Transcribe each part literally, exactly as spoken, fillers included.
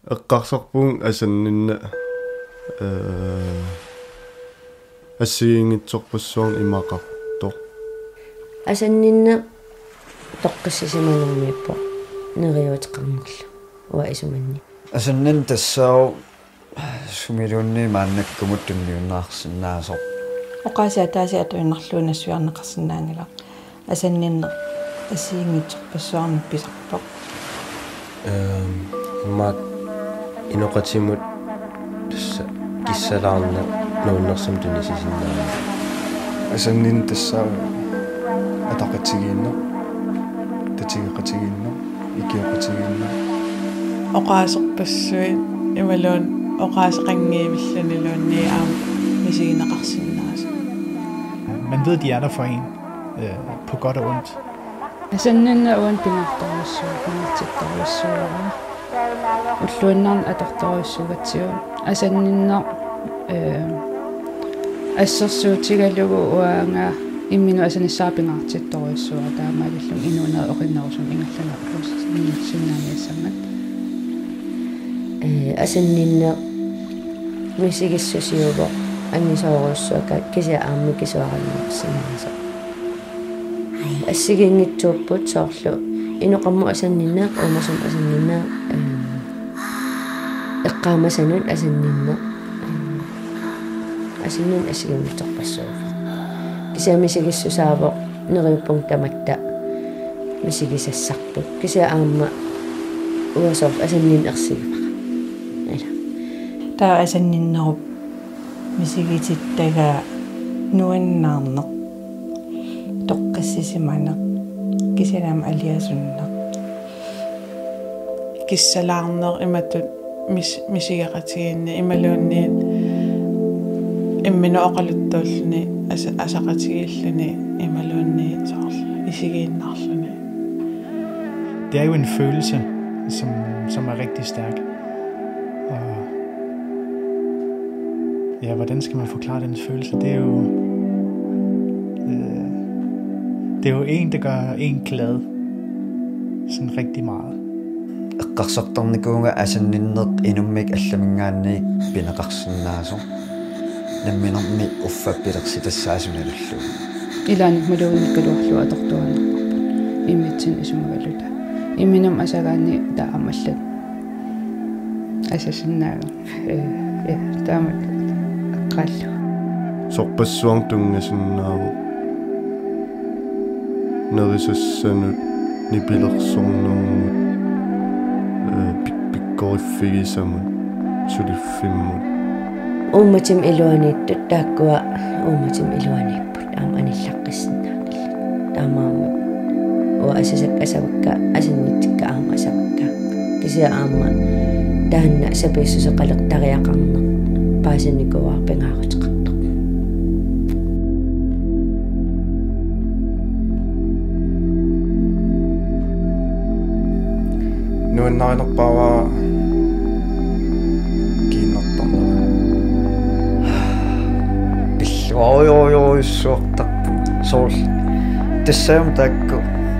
эққарсарпуун асаннинна э ассигингитсорпассуарн имақартоқ асаннинна тоққиссисиманермииппо нериуутеқарнерлу уа исуманни асаннин тассаау сумилуунни мааннаккумут тунниуннаарсинаасо оқаасиа таasi атуиннарлуuna суарнеқарсинаангила асаннинне ассигингитсорпассуарни писарпоқ эм мат иноқатимут тасса киссалаарна нууннерсам тунисисиннаана асаннин тассаа атақатсигиинно татигеқатигиинно икиоқатигиинно оқаасерпассуи ималуун оқаасеқангиимилланилуунни аам мисигинеқарсинааса. Man ved, de er der for en, øh, på godt og ondt. Асаннинна уан пинартаруссуу пинартиттаруссуара уллуиннарн атарторуссугатсиу асаннинна э ассерсуутигалугу уаанга иммину асаниссаапингаартитторуссуара таамааллум инуунаа оқиннерусум ингерланерлус нинсиннааниассамат э асаннинна мисигиссусиуго аннисооруссуака кися аамми кисуаралнерсинааса ассигингитсууппут соорлу иноқамму асаннинна уумасум асаннинна эққаамасанут асаннинна асиннин ассигингитсорпассууфа кисаамисигиссусаавоқ нериуппун таматта мисигисассарпут кися аама уасоор асаннин ерсигипара ала таа асанниннеруп мисигититтага нуаннаарнеқ тоққиссисиманеқ кисалаам алиасуннеқ киссалаарнер иматут мис мисигеқатигинни ималуунниит иммину оқалуттууллуни аса асақатигиллуни ималуунни саарл исигииннаарлуни. Det er jo en følelse, som, som er rigtig stærk. Og ja, hvordan skal man forklare den følelse? Det er jo øh, det er jo en, der gør en glad. Sådan rigtig meget. Eqqarsartarnikuunga asanninneq inummik allaminggaanniik pineqarsinnaasor намминерми уффаппилерситассаасунalullu илааник малуунниккалуарлу аторторнерпарпут иммитсин исумагалута имминам асагаани таамаллат асасиннаага э я таамат аққаллу сорпассуарн тунгасиннааву нерисассанут нипилерсорнэрмут э пикпиккориффигисамут сулиффиммут ууматим илуанииттут тааккуа ууматим илуанииппут аама аниллаққиссиннаакилла таамаама уа асасак асавакка асиннитикка аама асавакка кися аама таанна саписсусеқалертариақарнер паасинникуар пингаарутеқартоқ нуаннаарнерпаава Oi, oi, oi, suortarpu. Soul. Tassam taakku.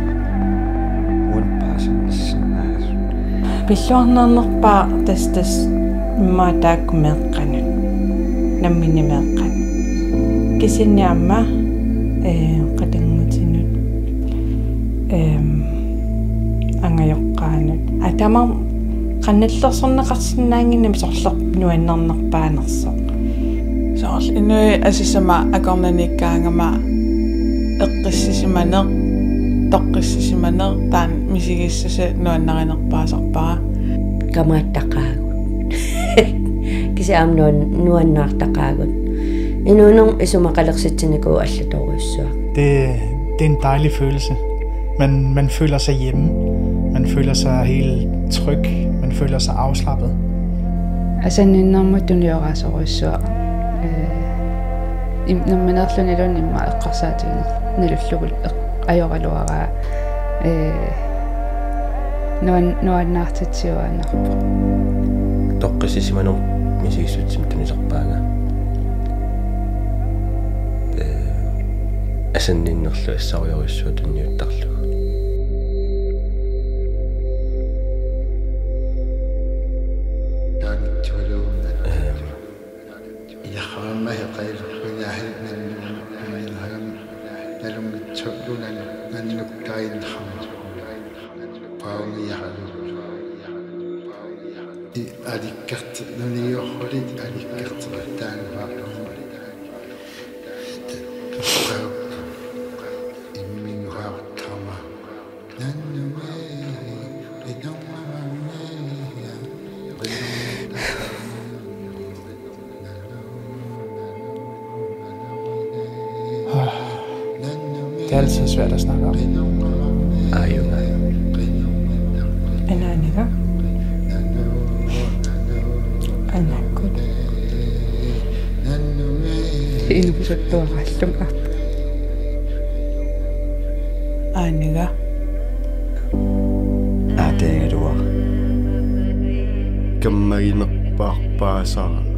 Unpaasamissinaas. Pilluarnernerpaa tas tas imma taakku meeqqanut. Nammini meeqqan. Kisinniamma eh qatangutinut. Ehm angajoqqaanut. Atama qannallersorneqarsinnaanginnam sorlerp nuannernerpaanersoq. Soorl inui asisama akornanikkaangama eqqissisimaneq toqqissisimaneq taan misigissase nuannarinerpaasarpara kamaattaqaagut kisiam nuan nuannaartaqaagut inuunung isumaqalersitsinikuu allatoruissuaq det det er en dejlig følelse. Man man føler sig hjemme. Man føler sig helt tryg. Man føler sig afslappet. асанниннэрмут туниораасоруиссуа им намманерлунилун имма эққарсаатигин налуллугул ajorалуараа э нуан нуаннаартитсиуааннарпо тоққиссисиманер мисигиссутсим тунисарпаага э асанниннерлу ассаруйориссуа тунниуттарлу. qailurrunaahil nannilhagam nalungitsullunal nannuktainham paungiyahalu i alikkart nuniorhulit alikkart taanva imminguartama nannume Det er altid svært at snakke om. Ayunga. Ananiga. Anakut. Inusuttuarallum app. Aniga. Ateerua. Kammaginerparpaasara.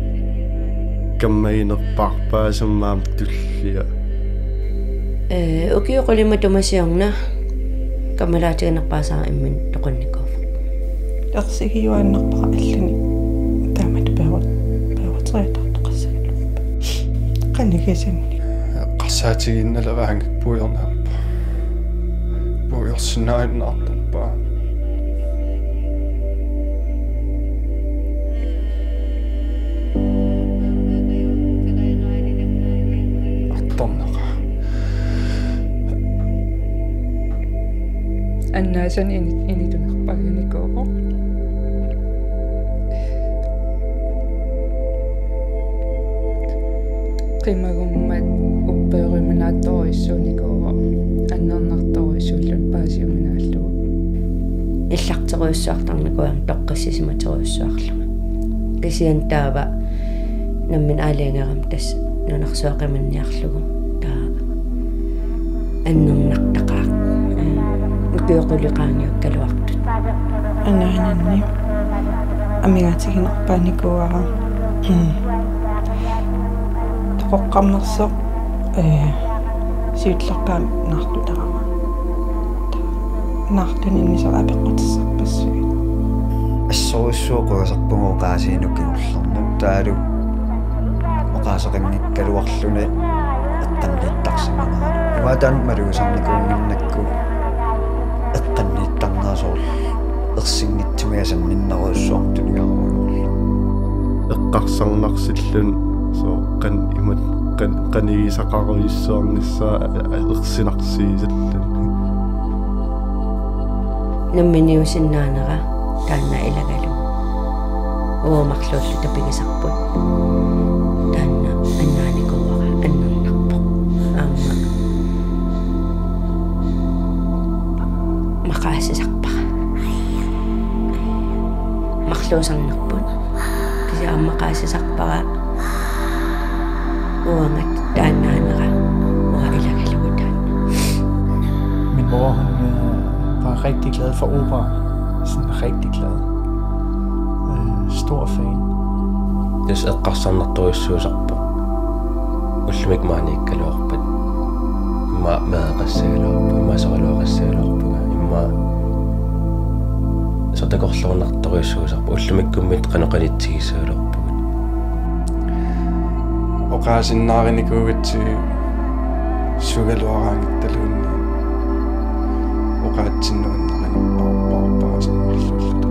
Kammaginerparpaasammaam tullia. Eh, ukiyo ko lima tumasiong na. Kamalati ka nakpasa imin tukon ni Kof. Aqsigiuan naqpaqallani. Taamat peewat. Peewat saytaqtaqassallu. Qanigisanni. qasaatiginnalavaangak puuyornaappa puuyorsinnaannaartarpaa artornaqa Annaasan ini initunarpaginikooqo. Qimagummat uppeeriminaattorissuunikooqo annernertorissuullun paasiuminaallugu. Иллартеруйссуартарникуам тоққиссисиматеруйссуарлуга. Кисиан таава наммин аалиангерам тас нунарсуақиманниарлугу таа аннернартақаа укиоқулиқаангиу калуартут Anananni. Amigaatiginerpaanikuara. Тоққарнерсо э сиутлерпаам наартутарама. Наартуниннисо апеққутиссарпассуи. ассорissууқуасарпугу qaasiinukkiнгуллерну таалу оқаасақингиккалуарлуни эққанниттарсиманаалу имаатаан малуусарникуунгиннакку эққанниттарнаасоорл ерсингитсумиасанниннеруйссуартунигаруйуллу эққарсарнарсиллун соо qan имат qan qanigisaqaruissuarnissaa ерсинарсиисаллун намминиусиннаанера таанна илагалу уумарлууллу тапигисарпут таанна аннааникууара аннернарпо аама мақаасисарпара марлуусарнерпут кися аммақаасисарпара уангат тааннаанера уа илагалу таанна. Min mor, hun øh, var rigtig glad for opera. Sådan rigtig glad. Øh, stor fan. Тус эққарсарнартуиссуусарпу уллумик maanikkaluarpat имма меэқассагалуарпу иммасоралуақассагалуарпуга имма сотакорлуунарториуссуусарпу уллумиккуммит қанеқалитсигисагалуарпугут oqaasinnaarinikugutsi sugaluaraangittalуунни oqaatsinnuannarinerparparpaasannerlulluta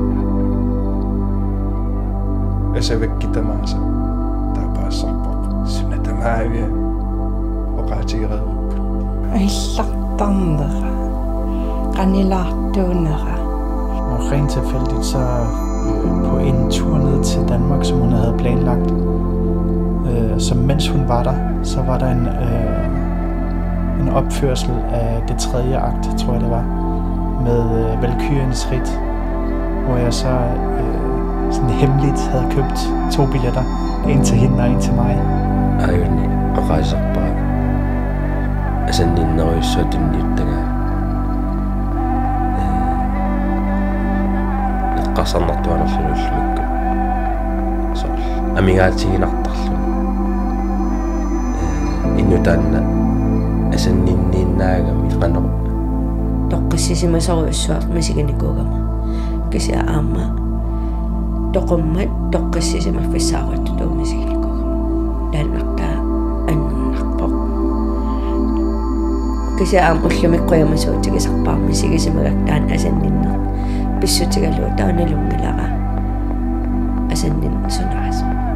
асаваккитамааса таапаассарпоқ сунатамаавиа oqaatigeraeruppu Иллартарнера. Qanilaartuunera. Og rent tilfældigt så øh, på en tur ned til Danmark, som hun havde planlagt. Øh, så mens hun var der, så var der en, øh, en opførsel af det tredje akt, tror jeg det var, med øh, Valkyriens Ridt, hvor jeg så øh, sådan hemmeligt havde købt to billetter. En til hende og en til mig. ayunni oqaasarpaa асанниннеруйссуутунниуттага эққарсарнартуанерлулуллумикку соо амигаатигинартарлу иннутаанна асанниннииннаагами qanor Toqqissisimasoruissuart masiginikugama. Kisia aama toqummat toqqissisimaffissaaruattu tuumasiginikugama. Taannartaa kasi am ullumik qoyamassuutigisarpaarmi sigisimagak taan asanninner pissutigalu taanalungilaqa asannin sunaas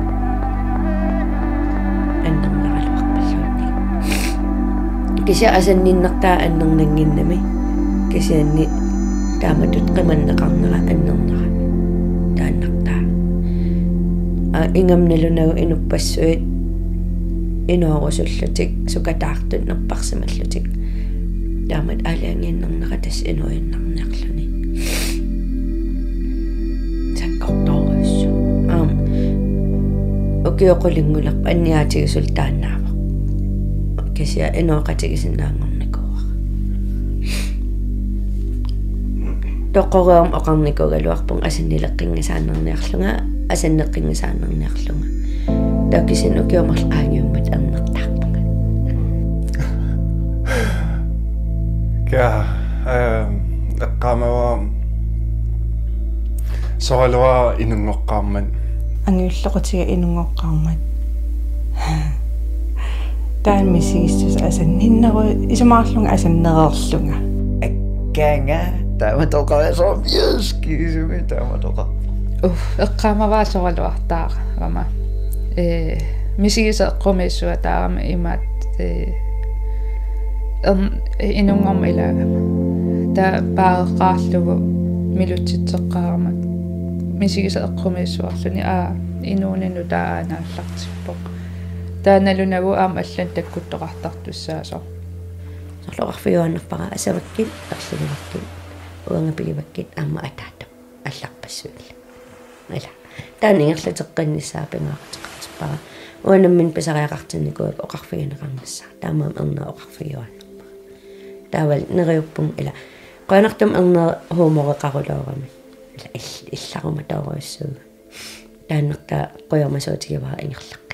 annernaqaluarpalluunni kisia asanninnertaa annerninginnami kisianni taamatut qimanneqarnera annernera taannartaa a ingamnalunagu inuppassuit inuorusullutik sukataartunnerparsimallutik taamat aalianginnernera tas inuinnarniarluni sakkortoruussu aam ukioqulingullerpa anniaatigisul taannaava kisia inuoqatigisinnaangornikuuqa toqqoruam oqarnikugaluarpun asinnileqqingisaanerniarlunga asanneqqingisaanerniarlunga takisin ukiomarlaqaangiummat ernertaarpunga Kya ehm eqqamawa soalwa inungoqqaamman angiulloqutiga inungoqqaarmat taan misigistus asanninneru isumaarlunga asannererlunga akkaanga taamatoqaso yeskiisumi taamatoqa уф эққамаваасоралуартаа рама э мисигисеққумиссуа таарама имаат э эн инунгорма илагама та бааэққаарлугу милутситсеққарама мисигисеққумиссуарлуни аа инуунину таанааллартиппоқ тааналунагу аама аллан таккуттоқартартуссаасо сорлоқарфиуаннерпара асаваккит арлуниваккит уангапигиваккит аама атаата алларпассуилла ала таанингерлатеққиннссаапингаарутеқартиппара уанаммин писариақартинникуут оқарфигинеқарнассаа таамаам ерна оқарфигуаннерпа таавал нериуппун ила қанартум ерна хуумореқарулоорами ила илларума тааруиссууга тааннерта қуйормасуутигивара ингерлақ